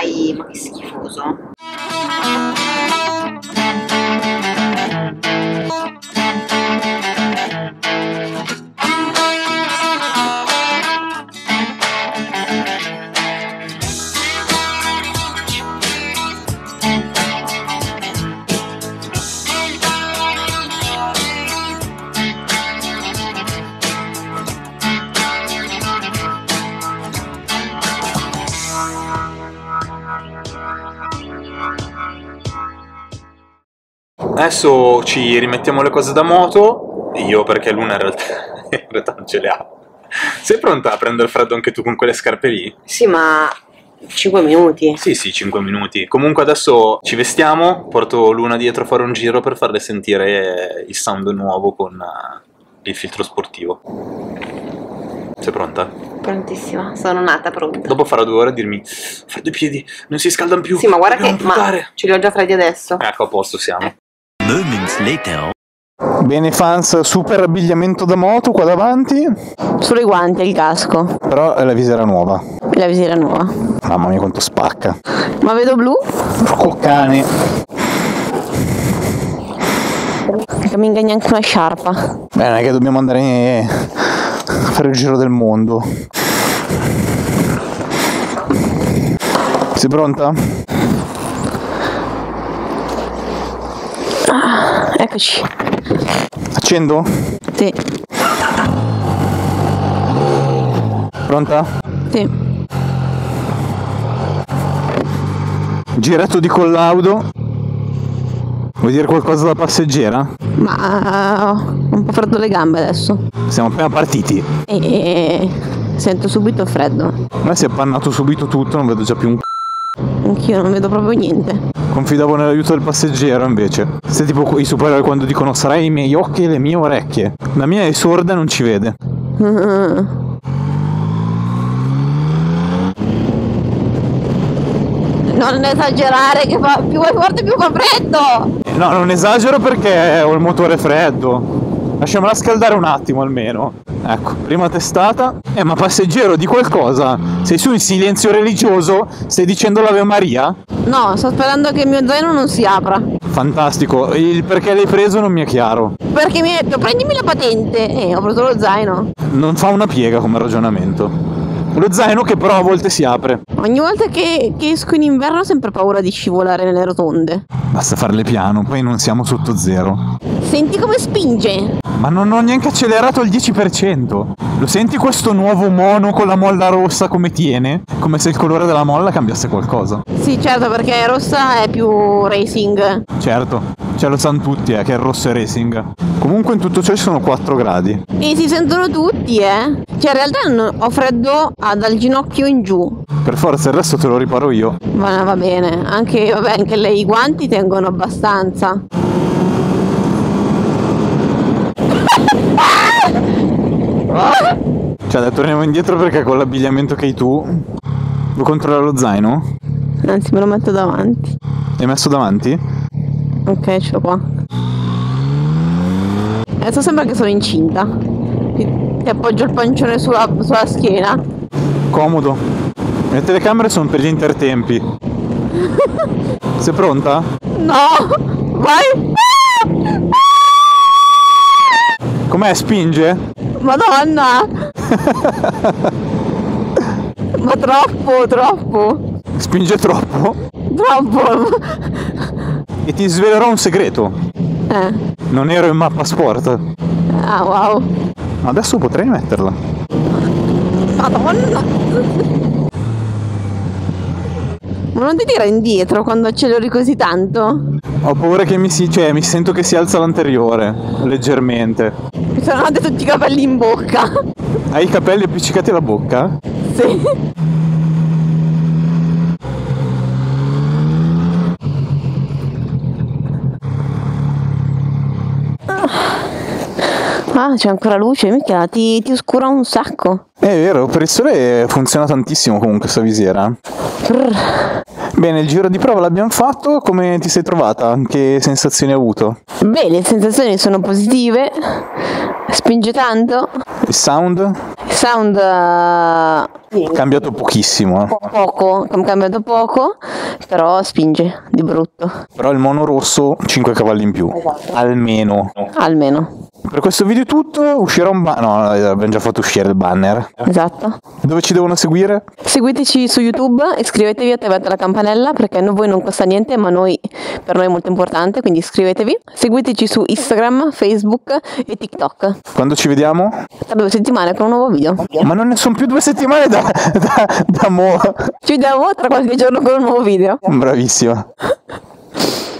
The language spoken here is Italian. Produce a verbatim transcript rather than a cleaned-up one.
dai, ma che schifoso. Adesso ci rimettiamo le cose da moto, io perché Luna in realtà, in realtà non ce le ha. Sei pronta a prendere freddo anche tu con quelle scarpe lì? Sì, ma cinque minuti. Sì, sì, cinque minuti. Comunque adesso ci vestiamo, porto Luna dietro a fare un giro per farle sentire il sound nuovo con il filtro sportivo. Sei pronta? Prontissima, sono nata pronta. Dopo farà due ore a dirmi freddo i piedi, non si scaldano più. Sì, ma guarda che ma ce li ho già freddi adesso. Ecco, a posto siamo. Eh. Moments later. Bene fans, super abbigliamento da moto qua davanti. Solo i guanti e il casco. Però è la visiera nuova. La visiera nuova. Mamma mia quanto spacca. Ma vedo blu? Porco cane. Non mi ingagna neanche una sciarpa. Beh, non è che dobbiamo andare a fare il giro del mondo. Sei pronta? Ah, eccoci. Accendo? Sì. Pronta? Sì. Giretto di collaudo. Vuoi dire qualcosa da passeggera? Ma ho un po' freddo le gambe adesso. Siamo appena partiti. E sento subito freddo. A me si è appannato subito tutto, non vedo già più un c***o. Anch'io non vedo proprio niente. Confidavo nell'aiuto del passeggero invece. Sei tipo i supereroi quando dicono sarai i miei occhi e le mie orecchie. La mia è sorda e non ci vede. Non esagerare che fa più è forte più fa freddo. No, non esagero perché ho il motore freddo. Lasciamola scaldare un attimo almeno. Ecco, prima testata. Eh, ma passeggero, di qualcosa? Sei su in silenzio religioso? Stai dicendo l'Ave Maria? No, sto sperando che il mio zaino non si apra. Fantastico, il perché l'hai preso non mi è chiaro. Perché mi ha detto prendimi la patente. E ho preso lo zaino. Non fa una piega come ragionamento. Lo zaino che però a volte si apre. Ogni volta che, che esco in inverno ho sempre paura di scivolare nelle rotonde. Basta farle piano, poi non siamo sotto zero. Senti come spinge. Ma non ho neanche accelerato il dieci per cento. Lo senti questo nuovo mono con la molla rossa come tiene? Come se il colore della molla cambiasse qualcosa. Sì, certo, perché rossa è più racing. Certo, ce lo sanno tutti, eh, che il rosso è racing. Comunque in tutto ciò ci sono quattro gradi. E si sentono tutti, eh. Cioè in realtà non- ho freddo ah, dal ginocchio in giù. Per forza, il resto te lo riparo io. Ma va bene, anche, vabbè, anche le, i guanti tengono abbastanza. Cioè, torniamo indietro perché con l'abbigliamento che hai tu... Vuoi controllare lo zaino? Anzi, me lo metto davanti. L'hai messo davanti? Ok, ce l'ho qua. Adesso sembra che sono incinta. Ti, ti appoggio il pancione sulla, sulla schiena. Comodo. Le telecamere sono per gli intertempi. Sei pronta? No! Vai! Com'è? Spinge? Madonna! Ma troppo, troppo! Spinge troppo? Troppo! E ti svelerò un segreto. Eh. Non ero in mappa sport. Ah, wow. Ma adesso potrei metterla. Madonna! Ma non ti tira indietro quando acceleri così tanto? Ho paura che mi si... cioè mi sento che si alza l'anteriore. Leggermente. Mi sono andati tutti i capelli in bocca. Hai i capelli appiccicati alla bocca? Sì. Ah, c'è ancora luce, mica ti, ti oscura un sacco. È vero, per il sole funziona tantissimo comunque questa visiera. Brr. Bene, il giro di prova l'abbiamo fatto, come ti sei trovata? Che sensazioni hai avuto? Beh, le sensazioni sono positive, Spinge tanto? Il sound? Il sound Ha cambiato pochissimo, eh. poco, è cambiato poco, però spinge di brutto. Però il mono rosso cinque cavalli in più, almeno. Almeno. Per questo video è tutto, uscirà un banner, no, abbiamo già fatto uscire il banner. Esatto. Dove ci devono seguire? Seguiteci su YouTube, iscrivetevi, attivate la campanella perché a voi non costa niente, ma noi, per noi è molto importante, quindi iscrivetevi. Seguiteci su Instagram, Facebook e TikTok. Quando ci vediamo? Tra due settimane con un nuovo video. Ma non ne sono più due settimane da, da, da mo. Ci vediamo tra qualche giorno con un nuovo video. Bravissima.